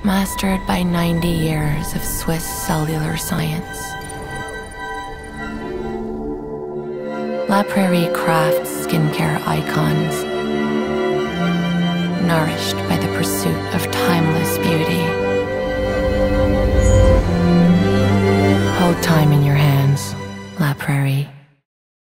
mastered by 90 years of Swiss cellular science. La Prairie crafts skincare icons, nourished by the pursuit of timeless beauty.